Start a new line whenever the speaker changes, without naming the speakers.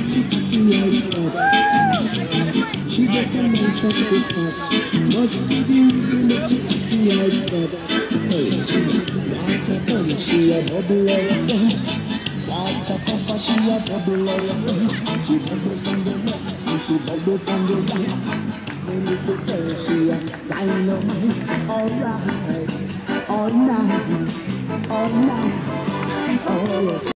she pretty like that. She gets a nice up the spot. Must be beauty make she pretty like that. Hey, she water pump, she a bubble like that. Water pump, she a bubble like that. She bubble on the left and she bubble on the right. When you put her, she a dynamite. All right, all night, all night.